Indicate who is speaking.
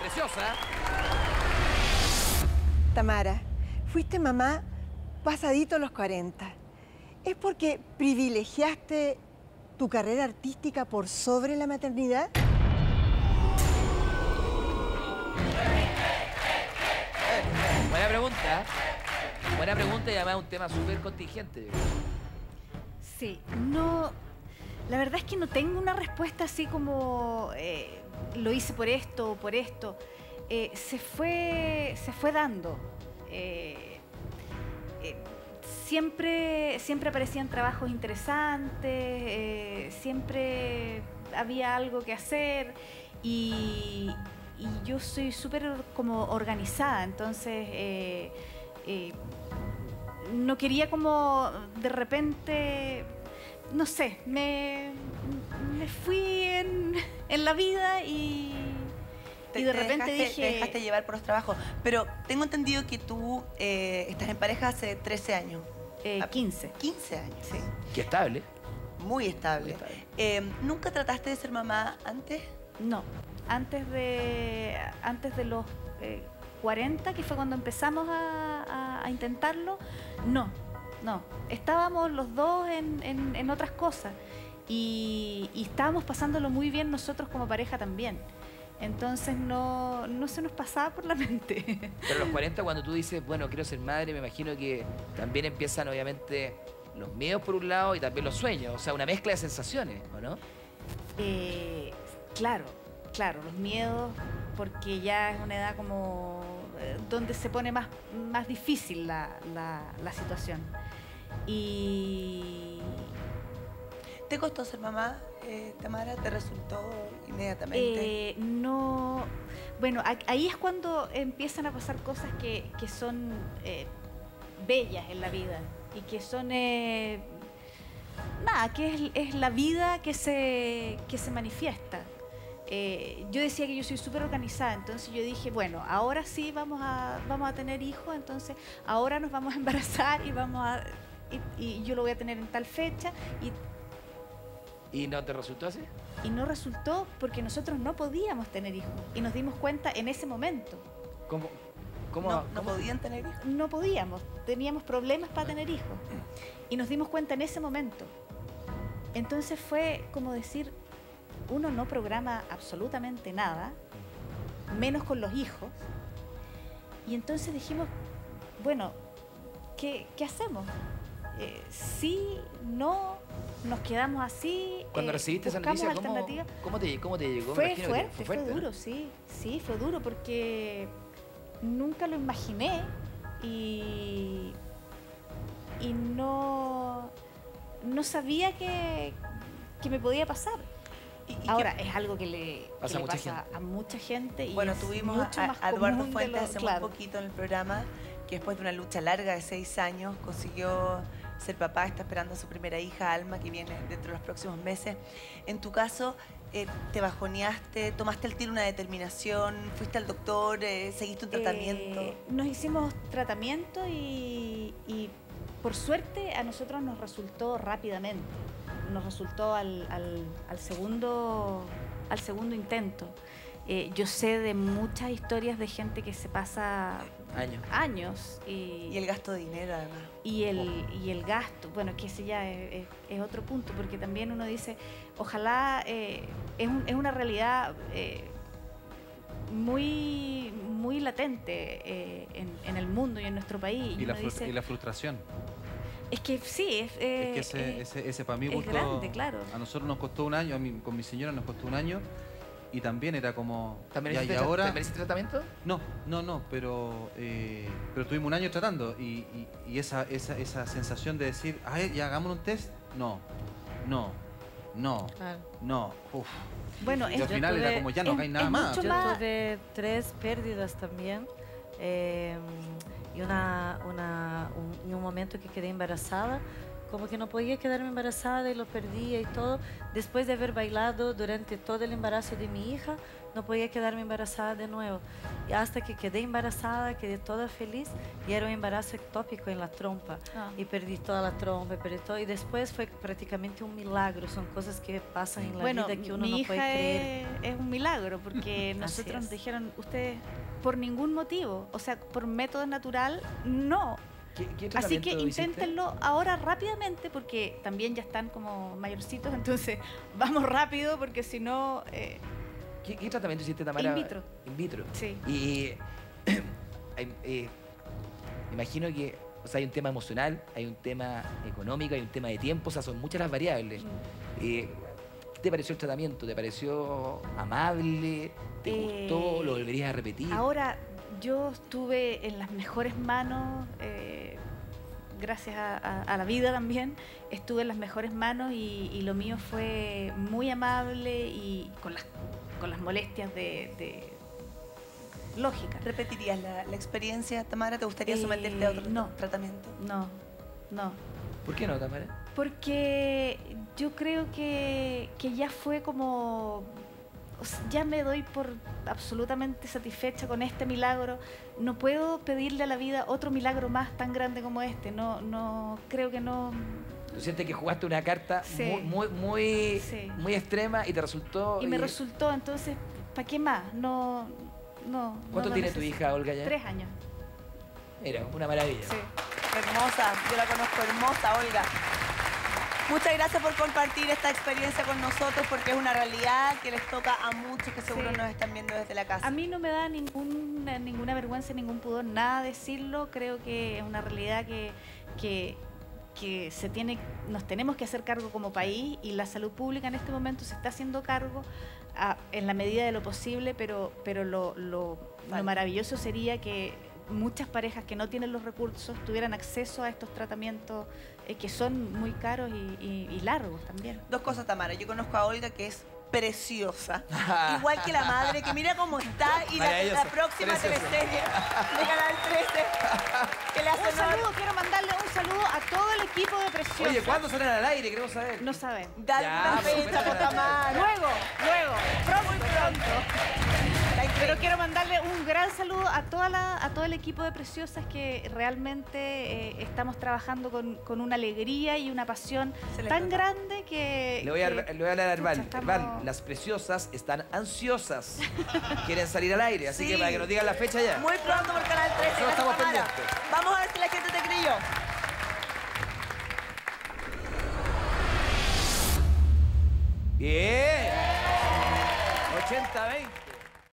Speaker 1: Preciosa.
Speaker 2: Tamara, fuiste mamá pasadito los 40. ¿Es porque privilegiaste tu carrera artística por sobre la maternidad?
Speaker 1: Buena pregunta. Buena pregunta y además un tema súper contingente.
Speaker 3: Sí, no... La verdad es que no tengo una respuesta así como lo hice por esto o por esto. Se fue dando. Siempre aparecían trabajos interesantes, siempre había algo que hacer y yo soy súper como organizada, entonces no quería como de repente, no sé, me fui en la vida y de repente dije...
Speaker 4: Te dejaste llevar por los trabajos. Pero tengo entendido que tú estás en pareja hace 13 años.
Speaker 3: 15.
Speaker 4: 15 años.
Speaker 3: Sí.
Speaker 1: Qué estable.
Speaker 4: Muy estable. ¿Nunca trataste de ser mamá antes?
Speaker 3: No. Antes de los 40, que fue cuando empezamos a intentarlo, no. Estábamos los dos en otras cosas y estábamos pasándolo muy bien nosotros como pareja también. Entonces no se nos pasaba por la mente.
Speaker 1: Pero a los 40, cuando tú dices, bueno, quiero ser madre, me imagino que también empiezan obviamente los miedos por un lado y también los sueños. O sea, una mezcla de sensaciones, ¿o no?
Speaker 3: Claro, los miedos, porque ya es una edad como donde se pone más difícil la situación. Y...
Speaker 4: ¿Te costó ser mamá, Tamara? ¿Te resultó inmediatamente?
Speaker 3: No. Bueno, ahí es cuando empiezan a pasar cosas que son bellas en la vida y que son... nada, que es la vida que se manifiesta. Yo decía que yo soy súper organizada, entonces yo dije, bueno, ahora sí vamos a tener hijos, entonces ahora nos vamos a embarazar y yo lo voy a tener en tal fecha.
Speaker 1: ¿Y no te resultó así?
Speaker 3: Y no resultó porque nosotros no podíamos tener hijos. Y nos dimos cuenta en ese momento.
Speaker 1: ¿Cómo
Speaker 4: ¿No podían tener hijos?
Speaker 3: No podíamos. Teníamos problemas para tener hijos. Y nos dimos cuenta en ese momento. Entonces fue como decir, uno no programa absolutamente nada, menos con los hijos. Y entonces dijimos, bueno, ¿qué hacemos? Sí, no, nos quedamos así.
Speaker 1: Cuando recibiste esa noticia, ¿cómo te llegó?
Speaker 3: Fue fuerte, fue duro, sí, fue duro porque nunca lo imaginé y no sabía que me podía pasar. Ahora, es algo que le pasa a mucha gente. Y
Speaker 4: bueno, tuvimos a Eduardo Fuentes hace muy poquito en el programa, que después de una lucha larga de 6 años consiguió ser papá, está esperando a su primera hija, Alma, que viene dentro de los próximos meses. En tu caso, ¿te bajoneaste, tomaste el tiro una determinación, fuiste al doctor, seguiste un tratamiento?
Speaker 3: Nos hicimos tratamiento y por suerte a nosotros nos resultó rápidamente. Nos resultó al segundo intento. Yo sé de muchas historias de gente que se pasa años
Speaker 4: y el gasto de dinero además.
Speaker 3: Y el gasto, bueno, que ese ya es otro punto, porque también uno dice, ojalá, es una realidad muy latente en el mundo y en nuestro país.
Speaker 5: Y la frustración.
Speaker 3: Es que sí,
Speaker 5: es que ese para mí
Speaker 3: es grande, claro.
Speaker 5: A nosotros nos costó un año, con mi señora nos costó un año. Y también era como...
Speaker 1: ¿También hiciste tratamiento?
Speaker 5: No, pero tuvimos un año tratando y esa sensación de decir, ay, ya hagamos un test, no. Uf.
Speaker 3: Bueno,
Speaker 5: y al final era como, ya no hay nada más.
Speaker 6: Yo tuve 3 pérdidas también y un momento que quedé embarazada como que no podía quedarme embarazada y lo perdía y todo. Después de haber bailado durante todo el embarazo de mi hija, no podía quedarme embarazada de nuevo. Y hasta que quedé embarazada, quedé toda feliz y era un embarazo ectópico en la trompa. Y perdí toda la trompa, perdí todo. Y después fue prácticamente un milagro. Son cosas que pasan en la vida que uno no puede creer.
Speaker 3: Es un milagro porque nosotros nos dijeron, ustedes por ningún motivo, o sea, por método natural, no.
Speaker 1: ¿Qué
Speaker 3: Así que
Speaker 1: hiciste?
Speaker 3: inténtenlo ahora rápidamente porque también ya están como mayorcitos, entonces vamos rápido porque si no...
Speaker 1: ¿Qué tratamiento hiciste, Tamara?
Speaker 3: In vitro.
Speaker 1: In vitro.
Speaker 3: Sí.
Speaker 1: Y imagino que, o sea, hay un tema emocional, hay un tema económico, hay un tema de tiempo, o sea, son muchas las variables. ¿Qué te pareció el tratamiento? ¿Te pareció amable? ¿Te gustó? ¿Lo volverías a repetir?
Speaker 3: Ahora, yo estuve en las mejores manos, gracias a la vida también, estuve en las mejores manos y lo mío fue muy amable y con las molestias de lógica.
Speaker 4: ¿Repetirías la experiencia, Tamara? ¿Te gustaría someterte a otro tratamiento?
Speaker 3: No.
Speaker 1: ¿Por qué no, Tamara?
Speaker 3: Porque yo creo que ya fue como... O sea, ya me doy por absolutamente satisfecha con este milagro. No puedo pedirle a la vida otro milagro más tan grande como este. No creo que no...
Speaker 1: ¿Tú sientes que jugaste una carta
Speaker 3: Sí.
Speaker 1: muy extrema y te resultó?
Speaker 3: Y me resultó, entonces, ¿para qué más? No.
Speaker 1: ¿Cuánto
Speaker 3: no
Speaker 1: tiene tu
Speaker 3: necesito.
Speaker 1: hija, Olga, ya?
Speaker 3: 3 años.
Speaker 1: Era una maravilla.
Speaker 3: Sí.
Speaker 4: Hermosa, yo la conozco, hermosa, Olga. Muchas gracias por compartir esta experiencia con nosotros porque es una realidad que les toca a muchos que seguro nos están viendo desde la casa.
Speaker 3: A mí no me da ninguna vergüenza, ningún pudor, nada decirlo. Creo que es una realidad que nos tenemos que hacer cargo como país y la salud pública en este momento se está haciendo cargo en la medida de lo posible, pero lo maravilloso sería que muchas parejas que no tienen los recursos tuvieran acceso a estos tratamientos que son muy caros y largos también.
Speaker 4: Dos cosas, Tamara. Yo conozco a Olga, que es preciosa. Igual que la madre, que mira cómo está. Y la próxima teleserie de Canal 13 que le hace
Speaker 3: Quiero mandarle un saludo a todo el equipo de Preciosa.
Speaker 1: Oye, ¿cuándo salen al aire? Queremos saber.
Speaker 3: No saben.
Speaker 4: Dale una fecha, por Tamara.
Speaker 3: Luego, pronto. Pero quiero mandarle un gran saludo a todo el equipo de Preciosas que realmente estamos trabajando con una alegría y una pasión tan grande que...
Speaker 1: Le voy a hablar a Herbal.
Speaker 3: estamos...
Speaker 1: Herbal, las Preciosas están ansiosas. Quieren salir al aire, así que para que nos digan la fecha ya.
Speaker 4: Muy pronto por Canal 13.
Speaker 1: Nosotros estamos
Speaker 4: Tamara.
Speaker 1: pendientes.
Speaker 4: Vamos a ver si la gente te creyó.
Speaker 1: Bien. 80-20.